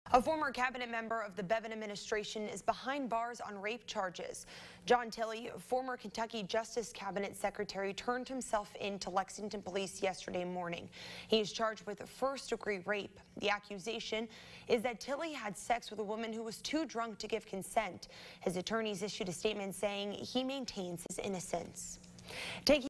A former cabinet member of the Bevin administration is behind bars on rape charges. John Tilley, former Kentucky Justice Cabinet Secretary, turned himself in to Lexington police yesterday morning. He is charged with first-degree rape. The accusation is that Tilley had sex with a woman who was too drunk to give consent. His attorneys issued a statement saying he maintains his innocence.